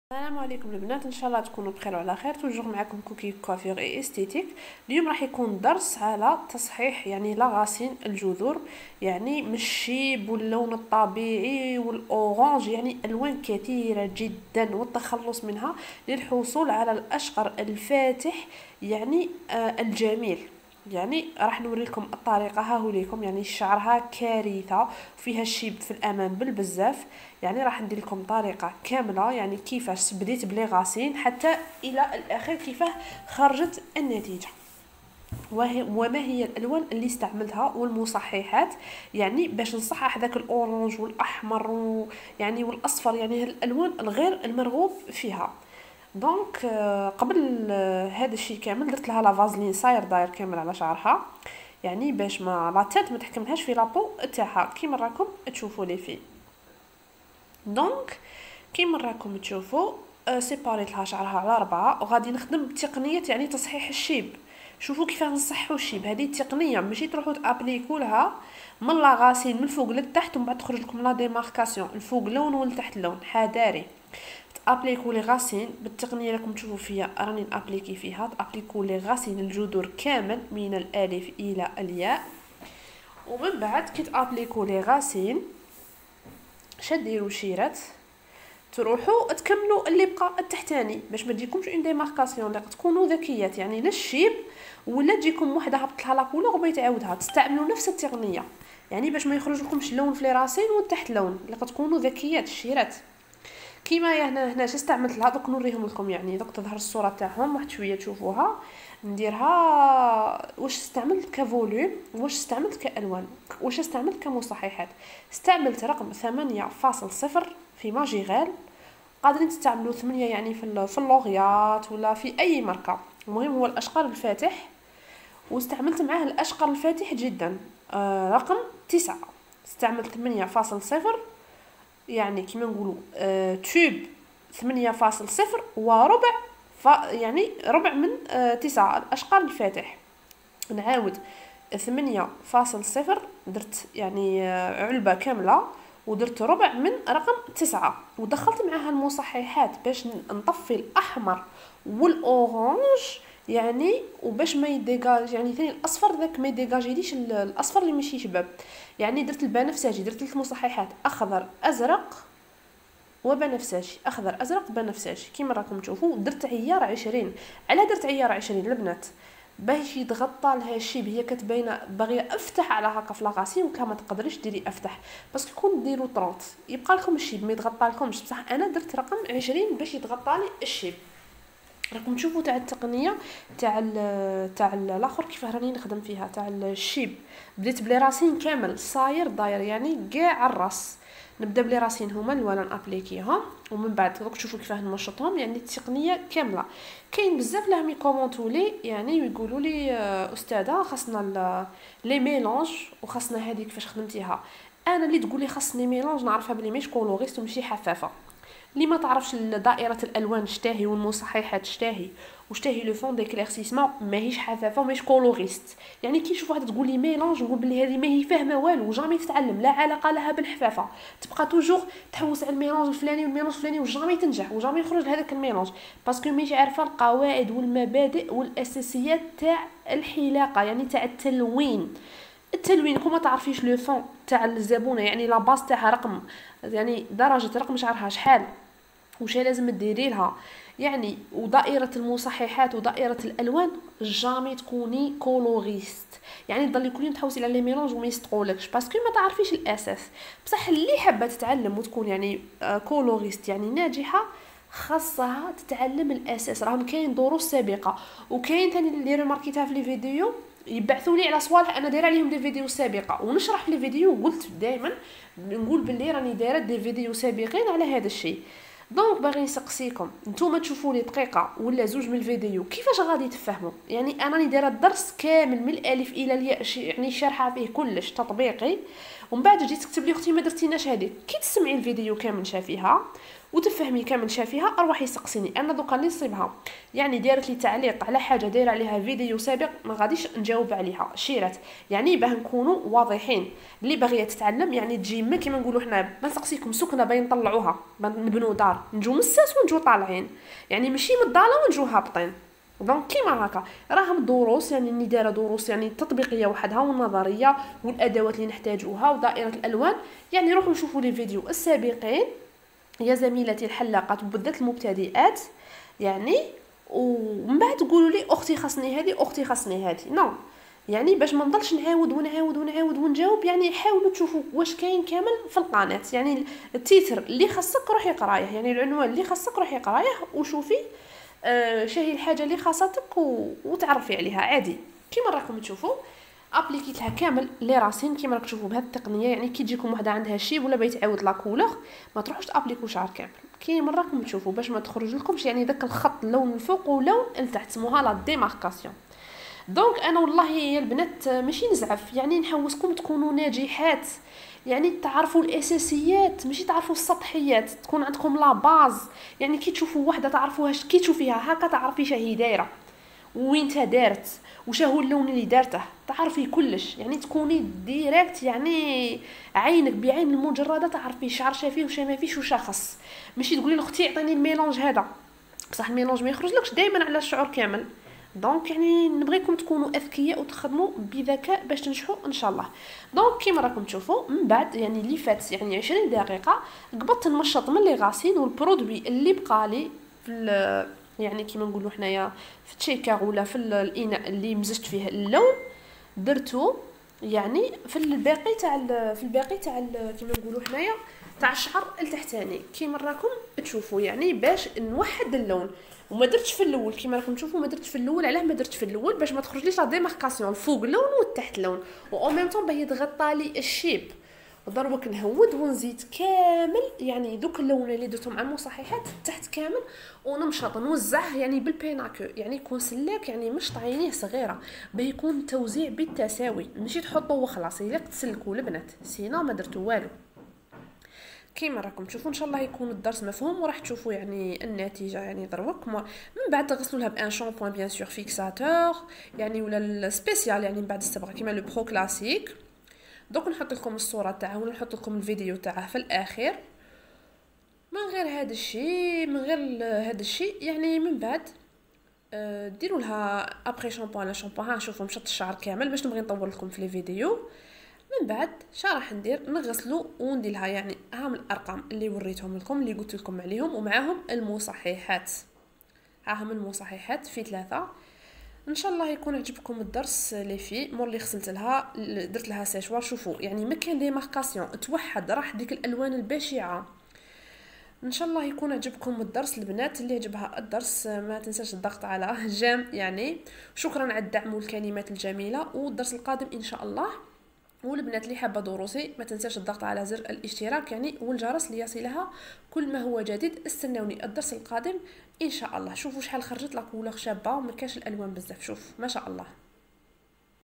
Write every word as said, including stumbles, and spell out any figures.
السلام عليكم البنات، ان شاء الله تكونوا بخير وعلى خير. توجور معكم كوكي كوافير اي استيتيك. اليوم راح يكون درس على تصحيح يعني لاغاسين الجذور، يعني من الشيب واللون الطبيعي والاورانج، يعني الوان كثيره جدا، والتخلص منها للحصول على الاشقر الفاتح يعني آه الجميل. يعني راح نوري لكم الطريقه، ها هو ليكم، يعني شعرها كارثه وفيها الشيب في الامام بالبزاف. يعني راح ندير لكم طريقه كامله، يعني كيفاش بديت بلي غاسين حتى الى الاخير كيفاه خرجت النتيجه، وهي وما هي الالوان اللي استعملتها والمصححات، يعني باش نصحح ذاك الاورانج والاحمر و يعني والاصفر، يعني الالوان الغير المرغوب فيها. دونك آه، قبل آه، هذا الشيء كامل درت لها لا فازلين صاير داير كامل على شعرها، يعني باش ما لا تيت ما تحكملهاش في لابو تاعها كيما راكم تشوفوا لي فيه. دونك كيما راكم تشوفوا آه، سيباريت لها شعرها على أربعة، وغادي نخدم بتقنية يعني تصحيح الشيب. شوفوا كيف نصححوا الشيب، هذه التقنيه ماشي تروحوا تابليكو لها من لا غاسين من الفوق للتحت ومن بعد تخرج لكم لا ديماركاسيون الفوق لون والتحت لون. حذاري تابليكو لي غاسين بالتقنيه راكم تشوفوا فيها راني نابليكي فيها، تابليكو لي غاسين الجذور كامل من الالف الى الياء، ومن بعد كي تابليكو لي غاسين شديروا شيرات تروحوا تكملوا اللي بقى التحتاني باش ما تجيكمش اون ديماركاسيون، اللي تكونوا ذكيات يعني لا الشيب ولا تجيكم وحده هبط لها لا كولور وبغيت تعاودها، تستعملوا نفس التقنيه يعني باش ما يخرج لكمش اللون في راسين والتحت لون، اللي تكونوا ذكيات الشيرات. كيما هنا هنا استعملت لها دوك نوريهم لكم، يعني دوك تظهر الصوره تاعهم واحد شويه تشوفوها. نديرها واش استعملت كفوليوم، واش استعملت كالوان، واش استعملت كمصححات. استعملت رقم ثمانية فاصل صفر في ماجيغال، قادرين تستعملوا ثمانية يعني في في اللوغيات ولا في اي ماركه، المهم هو الاشقر الفاتح، واستعملت معاه الاشقر الفاتح جدا آه رقم تسعة. استعملت ثمانية فاصل صفر يعني كيما نقولوا آه توب ثمانية فاصل صفر وربع، يعني ربع من آه تسعة الاشقر الفاتح. نعاود ثمانية فاصل صفر درت يعني آه علبه كامله، ودرت ربع من رقم تسعة، ودخلت معها المصححات باش نطفي الاحمر والاورانج يعني، وباش ما يديغاج يعني ثاني الاصفر ذاك ما يديغاجيليش الاصفر اللي ماشي شباب. يعني درت البنفسجي، درت ثلاث مصححات اخضر ازرق وبنفسجي، اخضر ازرق بنفسجي كيما راكم تشوفوا. درت عيار عشرين. على درت عيار عشرين البنات باش يتغطى لها الشيب، هي كتبينه باغيه افتح على هكا في لاغاسي وكا ما تقدريش ديري افتح، باسكو كون ديروا ثلاثين يبقى لكم الشيب ما يتغطى لكمش، بصح انا درت رقم عشرين باش يتغطى لي الشيب. راكم تشوفوا تاع التقنيه تاع تاع الاخر كيف راني نخدم فيها تاع الشيب. بديت بلي راسين كامل صاير داير يعني كاع الراس، نبدا بلي راسين هما الاولى نابليكيهم، ومن بعد دوك تشوفوا كيفاه نمشطهم، يعني التقنيه كامله. كاين بزاف اللي يكومونطوا لي يعني ويقولوا لي استاذه خاصنا لي ميلونج وخاصنا هذه كيفاش خدمتيها. انا اللي تقولي خاصني ميلونج نعرفها بلي ماشي كولوريست وماشي حفافه. اللي ما تعرفش دائره الالوان شتاهي والمصححات شتاهي وشتاهي لو فون ديكليرسيسمون ماهيش حفافه وماهيش كولوريست. يعني كي نشوف واحده تقول لي ميلونج نقول بلي هذه ما هي فاهمه والو، جامي تتعلم، لا علاقه لها بالحفافه، تبقى توجور تحوس على الميلونج الفلاني والميلونج الفلاني وجامي تنجح وجامي يخرج لهذاك الميلونج، باسكو ماشي عارفه القواعد والمبادئ والاساسيات تاع الحلاقه يعني تاع التلوين. التلوين كون ما تعرفيش لو فون تاع الزبونه يعني لا باس تاعها رقم يعني درجه رقم شعرها شحال وش لازم ديري لها يعني، ودائره المصححات ودائره الالوان جامي تكوني كولوريست، يعني تضلي كل يوم تحوسي على لي ميلونج وما يستقولكش باسكو ما تعرفيش الاساس. بصح اللي حابه تتعلم وتكون يعني كولوريست يعني ناجحه خاصها تتعلم الاساس. راهم كاين دروس سابقه، وكاين ثاني اللي ريماركيتها في لي فيديو يبعثوا لي على صوالح انا دايره عليهم دي فيديو سابقه ونشرح في لي فيديو، قلت دائما نقول باللي راني دايره دي فيديو سابقين على هذا الشيء. دونك باغي نسقسيكم نتوما تشوفوا لي دقيقه ولا زوج من الفيديو كيفاش غادي تفهموا، يعني انا راني دايره الدرس كامل من الالف الى الياء يعني شارحه فيه كلش تطبيقي، ومن بعد جيت تكتب لي اختي ما درتيناش هذه، كي تسمعي الفيديو كامل شافيها وتفهمي كامل شافيها اروحي سقسيني انا دوكا اللي نصيبها يعني دارت لي تعليق على حاجه دايره عليها فيديو سابق ما غاديش نجاوب عليها شيرات يعني باه نكونوا واضحين. اللي باغيه تتعلم يعني تجي ما كيما نقولوا حنا ما نسقسيكم سكنه باين نطلعوها نبنوا دار نجو مساس ونجو طالعين يعني ماشي من الدار ونجو هابطين. دونك كيما هكا راهم دروس يعني اني دايره دروس يعني تطبيقيه وحدها والنظريه والادوات اللي نحتاجوها ودائره الالوان. يعني روحوا شوفوا لي فيديو السابقين يا زميلتي الحلاقات وبالذات المبتدئات يعني ومن بعد تقولوا لي اختي خاصني هذه اختي خاصني هذه نو يعني باش ما نضلش نعاود ونعاود ونعاود ونجاوب يعني حاولوا تشوفوا واش كاين كامل في القناه. يعني التيتر اللي خاصك روحي قرايه يعني العنوان اللي خاصك روحي قرايه وشوفي آه شهي الحاجه اللي خاصتك و... وتعرفي عليها عادي كيما راكم تشوفوا ابليكيت لها كامل لي راسين كيما راك تشوفوا بهذه التقنيه. يعني كي تجيكم وحده عندها شي ولا بغيت تعاود لا كولور ما تروحوش تابليكو شعر كامل كيما راكم تشوفوا باش ما تخرج لكمش يعني داك الخط لون الفوق ولون لتحت سموها لا ديماركاسيون. دونك انا والله يا البنات ماشي نزعف يعني نحوسكم تكونوا ناجحات يعني تعرفوا الاساسيات ماشي تعرفوا السطحيات تكون عندكم لا باز. يعني كي تشوفوا وحده تعرفوها كي تشوفيها هكا تعرفي شهي دايره وين دارت وش هو اللون اللي دارته تعرفي كلش يعني تكوني ديريكت يعني عينك بعين المجرده تعرفي شعر شافيه وش ما فيش وش خص. ماشي تقولي لاختي عطيني الميلونج هذا بصح الميلونج ما يخرجلكش دائما على الشعور كامل. دونك يعني نبغيكم تكونوا اذكياء وتخدموا بذكاء باش تنجحوا ان شاء الله. دونك كيما راكم تشوفوا من بعد يعني اللي فات يعني عشرين دقيقه قبضت نمشط من لي غاسين والبرودوي اللي بقى لي في يعني كيما نقولوا حنايا في التشيكر ولا في الاناء اللي مزجت فيه اللون درتو يعني في الباقي تاع في الباقي تاع كيما نقولوا حنايا تاع الشعر التحتاني كيما راكم تشوفوا يعني باش نوحد اللون. وما درتش في الاول كيما راكم تشوفوا ما درتش في الاول. علاه ما درتش في الاول باش ما تخرجليش لا ديماركاسيون فوق لون وتحت لون و او ميم طون باه يتغطى لي الشيب. ضربك نهود ونزيد كامل يعني دوك اللون اللي درتهم مع المصححات تحت كامل ونمشط نوزعه يعني بالبيناكو يعني يكون سلاك يعني مش طعينيه صغيره باه يكون توزيع بالتساوي ماشي تحطوه وخلاص الا تسلكوا البنات سينا ما درتو والو. كيما راكم تشوفوا ان شاء الله يكون الدرس مفهوم وراح تشوفوا يعني النتيجه. يعني دروك من بعد تغسلوا لها بان شامبوان بيان سور فيكساتور يعني ولا السبيسيال يعني من بعد الصبغه كيما لو برو كلاسيك. دوك نحط لكم الصوره تاعها ولا نحط لكم الفيديو تاعها في الاخر. من غير هذا الشيء من غير هذا الشيء يعني من بعد ديروا لها ابري شامبوان لا شامبوان. ها شوفوا مشط الشعر كامل باش نبغي نطول لكم في الفيديو. من بعد شا راح ندير نغسلو وندير لها يعني هاهم الارقام اللي وريتهم لكم اللي قلت لكم عليهم ومعاهم المصححات. هاهم المصححات في ثلاثه. ان شاء الله يكون عجبكم الدرس لي في مور اللي غسلت لها درت لها سيشوار. شوفوا يعني ما كان دي ماركاسيون توحد راح ديك الالوان البشعه. ان شاء الله يكون عجبكم الدرس. البنات اللي عجبها الدرس ما تنساش الضغط على جيم يعني. شكرا على الدعم والكلمات الجميله والدرس القادم ان شاء الله. والبنات اللي حابه دروسي ما تنساش الضغط على زر الاشتراك يعني والجرس ليصلها كل ما هو جديد. استنوني الدرس القادم ان شاء الله. شوفوا شحال خرجت لك ولا شابه وما كاش الالوان بزاف شوف ما شاء الله.